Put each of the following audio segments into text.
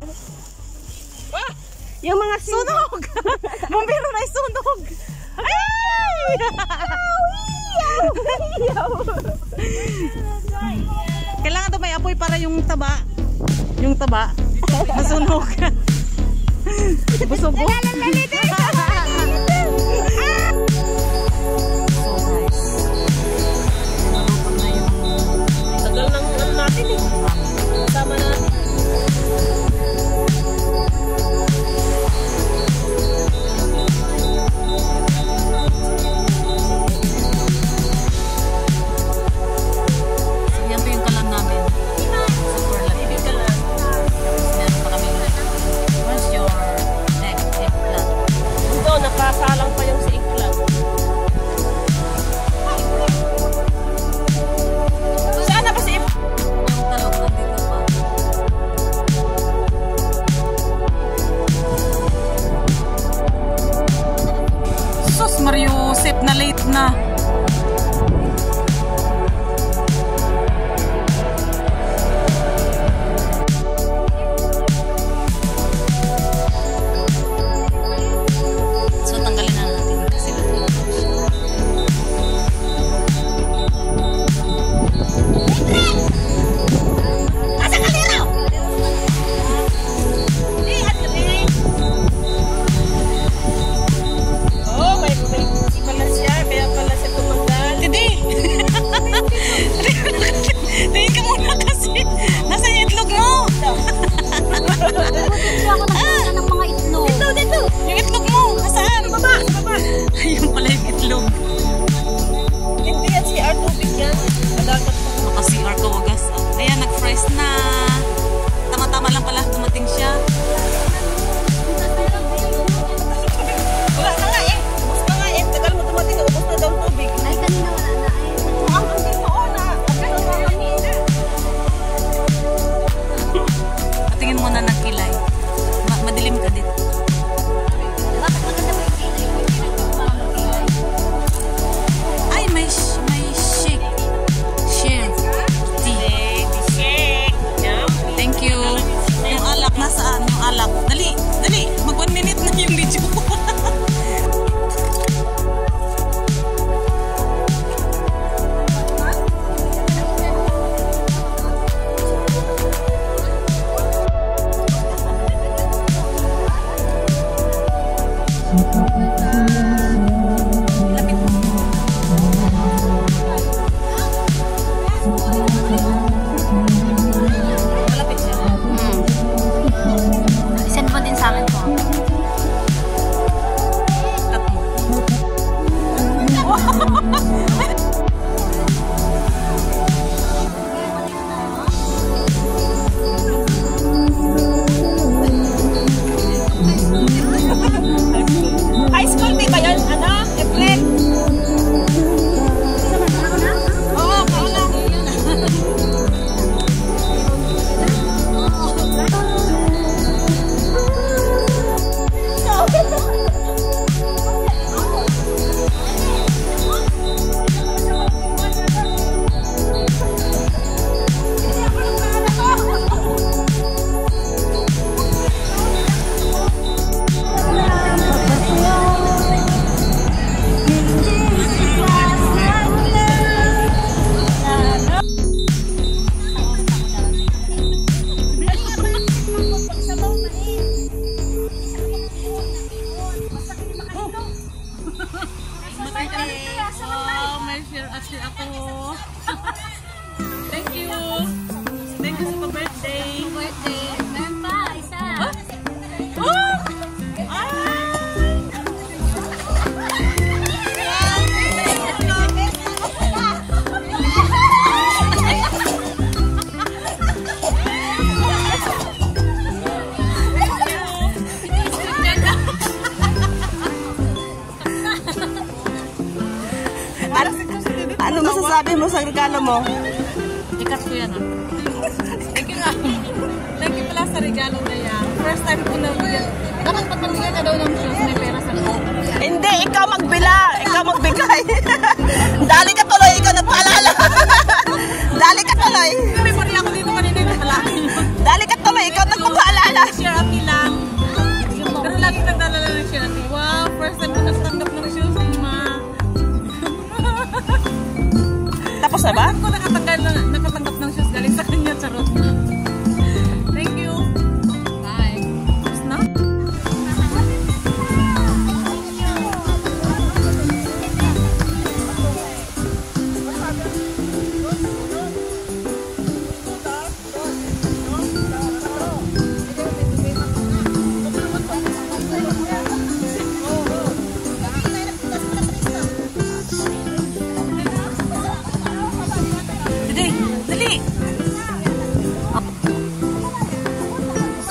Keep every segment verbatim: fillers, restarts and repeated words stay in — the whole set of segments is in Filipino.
Yung mga sunog. Bumbiro na sunog. Ay! Kailangan daw may apoy para yung taba. Yung taba. Masunog. Busog ko. Tagal ng ano natin eh. Sama natin. Nakasalang pa yung sa iklan. Saan na ba si Ip? Yung talong nandito pa. Sus, Mario Sip na late na. Ano masasabi mo sa regalo mo? Ikat ko yan ah. Thank you nga. Thank you pala sa regalo na yan. First time ko na yan. Dapat pagpamigay ka daw ng shoes, may pera sa loob. Hindi, ikaw magbila. Ikaw magbigay. Dali ka tuloy, ikaw nagpaalala. Dali ka tuloy. May pari ako dito kanina yung pala. Dali ka tuloy, ikaw nagpapaalala.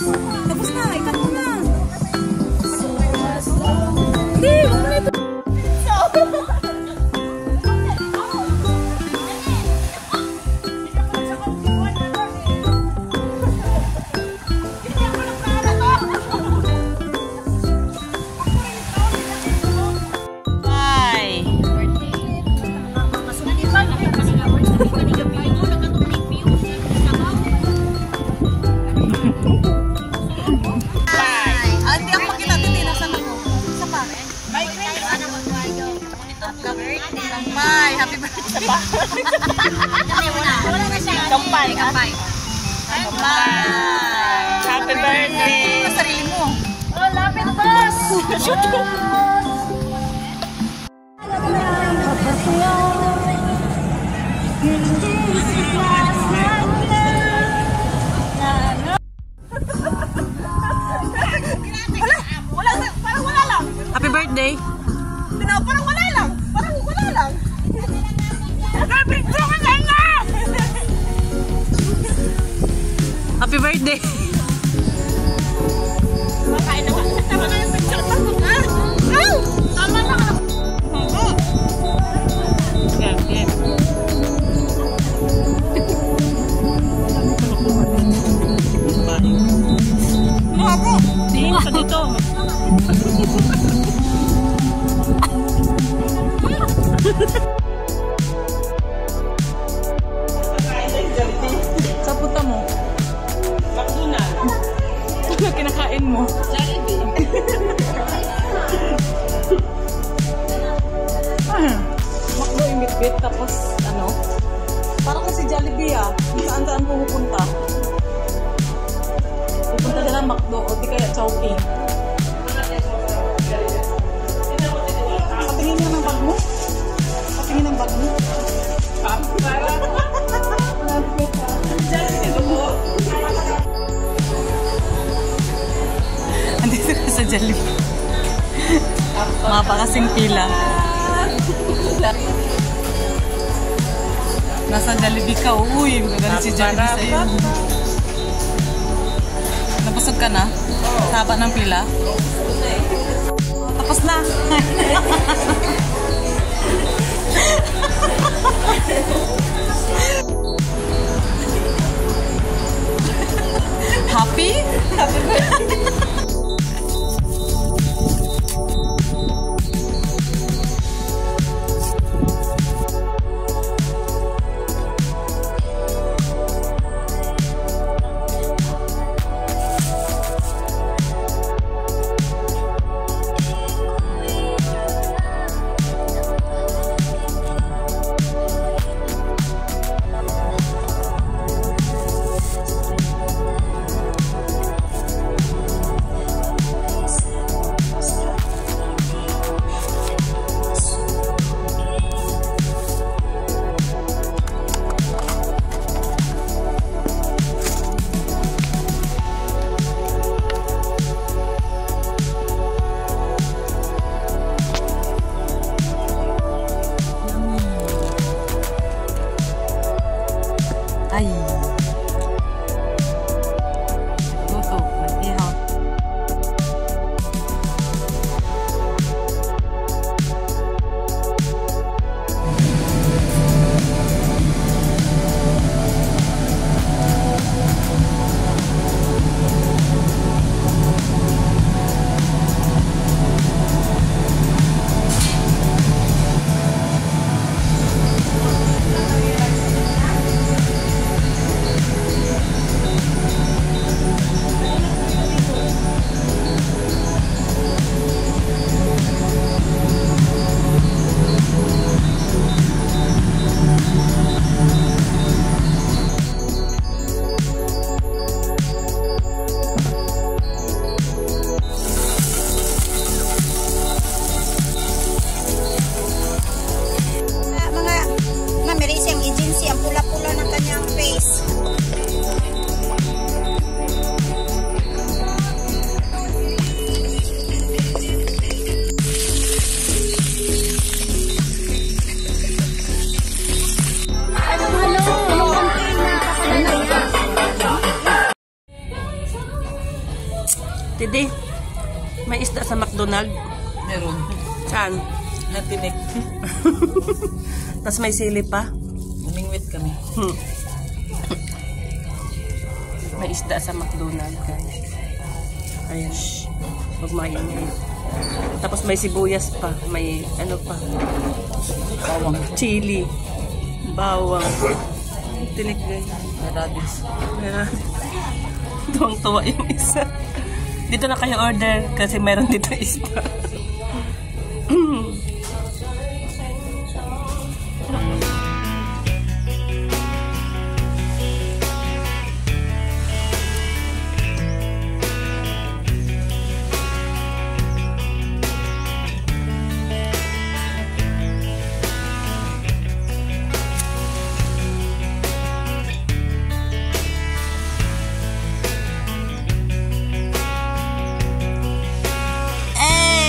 Tapos na, ikat mo na. Hindi, huwag mo na ito. Kampay, happy birthday pa. Kampay, kampay. Kampay. Happy birthday. Sa sarili mo. Oh, lapit boss. Wala, wala, parang wala lang. Happy birthday. Parang wala lang. Parang wala lang. Happy birthday. Makain na ba? Tama na yung picture. Tama na. Ow! Tama na. Yeah, yeah. Ako. Tingin ka dito. Sa puta mo. McDonald's. Ano kinakain mo? Jollibee. Ah, makdo yung bit-bit tapos ano? Parang kasi Jollibee ah. Saan-saan pupunta? Pupunta na lang Makdo o di kaya Chowking. Patingin nga ng bag mo. Patingin ng bag mo. Andito ka sa Jollibee. Mapakasing pila. Nasa Jollibee ka. Uy, magalit si Jollibee sa'yo. Nabusog ka na? Taba ng pila? Tapos na. Happy? Happy birthday. Tidi, may isda sa McDonald's. Meron. Saan? Natinik. Tapos may sili pa. Umingwit kami. Hmm. May isda sa McDonald's, guys. Ayan. Huwag maingay. Tapos may sibuyas pa. May ano pa. Bawang. Chili. Bawang. Tinik, guys. Radis. Meron. Tuwang-tuwa yung isa. Dito na kayo order kasi meron dito isda.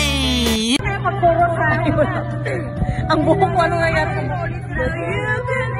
Ang buhok ko, ano nangyari?